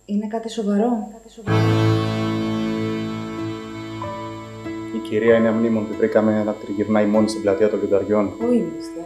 Είναι κάτι σοβαρό? Η κυρία είναι αμνήμων που βρήκαμε να τριγυρνάει μόνη στην πλατεία των Λιονταριών. Πού είμαστε?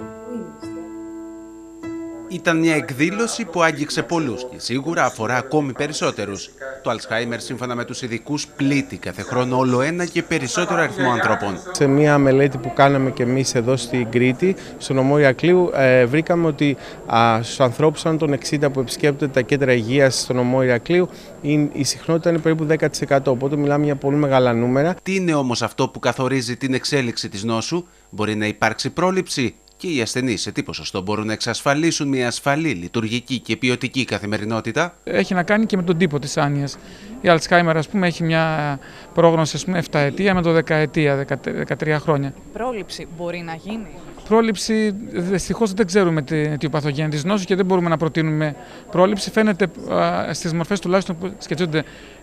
Ήταν μια εκδήλωση που άγγιξε πολλούς και σίγουρα αφορά ακόμη περισσότερους. Το Alzheimer, σύμφωνα με τους ειδικούς, πλήττει κάθε χρόνο όλο ένα και περισσότερο αριθμό ανθρώπων. Σε μια μελέτη που κάναμε και εμείς εδώ στην Κρήτη, στο νομό Ηρακλείου, βρήκαμε ότι στους ανθρώπους άνω των 60 που επισκέπτονται τα κέντρα υγείας στο νομό Ηρακλείου, η συχνότητα είναι περίπου 10%. Οπότε μιλάμε για πολύ μεγάλα νούμερα. Τι είναι όμως αυτό που καθορίζει την εξέλιξη της νόσου? Μπορεί να υπάρξει πρόληψη? Και οι ασθενείς σε τι ποσοστό μπορούν να εξασφαλίσουν μια ασφαλή, λειτουργική και ποιοτική καθημερινότητα? Έχει να κάνει και με τον τύπο της άνοιας. Η Alzheimer, ας πούμε, έχει μια πρόγνωση 7 ετία με το 10 ετία, 13 χρόνια. Πρόληψη μπορεί να γίνει? Πρόληψη, δυστυχώς δεν ξέρουμε τι παθογένεια της νόσου και δεν μπορούμε να προτείνουμε πρόληψη. Φαίνεται στις μορφές τουλάχιστον που σχετίζονται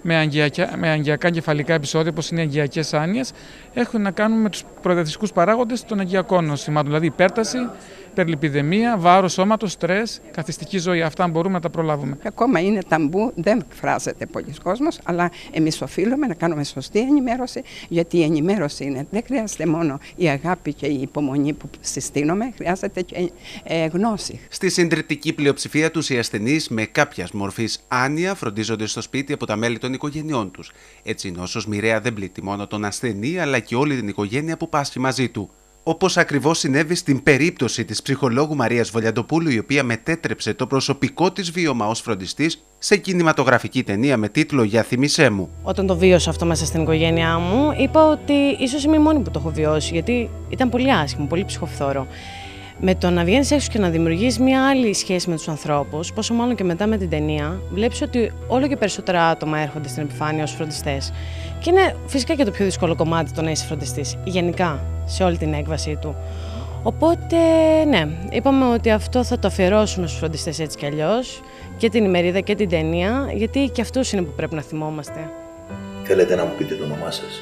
με αγκιακά εγκεφαλικά επεισόδια, όπως είναι οι αγκιακές άνοιες, έχουν να κάνουν με τους προεδρευτικούς παράγοντες των αγκιακών νοσημάτων, δηλαδή υπέρταση, υπερλιπιδεμία, βάρος σώματος, στρες, καθιστική ζωή. Αυτά μπορούμε να τα προλάβουμε. Ακόμα είναι ταμπού, δεν εκφράζεται πολλοί κόσμος, αλλά εμείς οφείλουμε να κάνουμε σωστή ενημέρωση, γιατί η ενημέρωση είναι. Δεν χρειάζεται μόνο η αγάπη και η υπομονή που συστήνουμε, χρειάζεται και γνώση. Στη συντριπτική πλειοψηφία τους, οι ασθενείς με κάποια μορφή άνοια φροντίζονται στο σπίτι από τα μέλη των οικογενειών τους. Έτσι, η νόσος μοιραία δεν πλήττει μόνο τον ασθενή, αλλά και όλη την οικογένεια που πάσχει μαζί του. Όπως ακριβώς συνέβη στην περίπτωση της ψυχολόγου Μαρίας Βολιαντοπούλου, η οποία μετέτρεψε το προσωπικό της βίωμα ως φροντιστής σε κινηματογραφική ταινία με τίτλο «Για θύμισέ μου». Όταν το βίωσα αυτό μέσα στην οικογένειά μου, είπα ότι ίσως είμαι η μόνη που το έχω βιώσει, γιατί ήταν πολύ άσχημο, πολύ ψυχοφθόρο. Με το να βγαίνεις έξω και να δημιουργείς μια άλλη σχέση με τους ανθρώπους, πόσο μάλλον και μετά με την ταινία, βλέπεις ότι όλο και περισσότερα άτομα έρχονται στην επιφάνεια ως φροντιστές. Και είναι φυσικά και το πιο δύσκολο κομμάτι το να είσαι φροντιστής, γενικά, σε όλη την έκβασή του. Οπότε, ναι, είπαμε ότι αυτό θα το αφιερώσουμε στους φροντιστές έτσι κι αλλιώς, και την ημερίδα και την ταινία, γιατί και αυτούς είναι που πρέπει να θυμόμαστε. Θέλετε να μου πείτε το όνομά σας?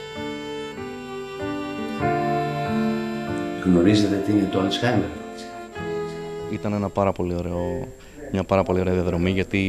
Γνωρίζετε τι είναι το Alzheimer? Ήταν μια πάρα πολύ ωραία διαδρομή, γιατί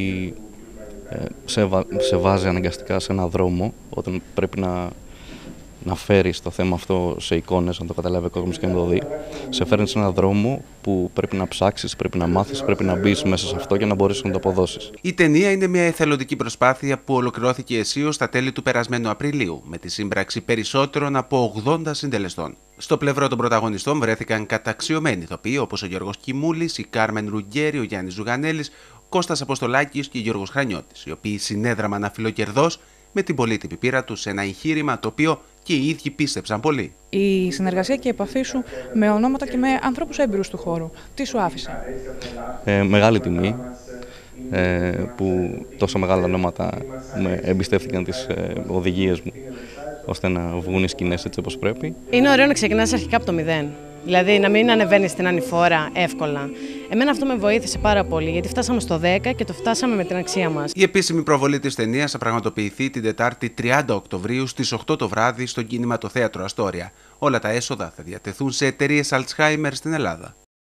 σε βάζει αναγκαστικά σε έναν δρόμο όταν πρέπει να φέρεις το θέμα αυτό σε εικόνες, να το καταλάβει ο κόσμος και να το δει. Σε φέρνει σε έναν δρόμο που πρέπει να ψάξεις, πρέπει να μάθεις, πρέπει να μπεις μέσα σε αυτό για να μπορέσεις να το αποδώσεις. Η ταινία είναι μια εθελοντική προσπάθεια που ολοκληρώθηκε αισίως στα τέλη του περασμένου Απριλίου, με τη σύμπραξη περισσότερων από 80 συντελεστών. Στο πλευρό των πρωταγωνιστών βρέθηκαν καταξιωμένοι ηθοποιοί όπως ο Γιώργος Κιμούλης, η Κάρμεν Ρουγκέρη, ο Γιάννης Ζουγανέλης, Κώστας Αποστολάκης και Γιώργος Χρανιώτης, οι οποίοι συνέδραμαν αφιλοκερδώς με την πολύτιμη πείρα τους σε ένα εγχείρημα το οποίο και οι ίδιοι πίστεψαν πολύ. Η συνεργασία και η επαφή σου με ονόματα και με ανθρώπους έμπειρους του χώρου, τι σου άφησε? Μεγάλη τιμή που τόσα μεγάλα ονόματα με εμπιστεύτηκαν τις οδηγίες μου, ώστε να βγουν οι σκηνές έτσι όπως πρέπει. Είναι ωραίο να ξεκινάς αρχικά από το μηδέν. Δηλαδή να μην ανεβαίνεις στην ανηφόρα εύκολα. Εμένα αυτό με βοήθησε πάρα πολύ, γιατί φτάσαμε στο 10 και το φτάσαμε με την αξία μας. Η επίσημη προβολή της ταινίας θα πραγματοποιηθεί την Τετάρτη 30 Οκτωβρίου στις 8 το βράδυ στο Κινηματοθέατρο Αστόρια. Όλα τα έσοδα θα διατεθούν σε εταιρείες Alzheimer στην Ελλάδα.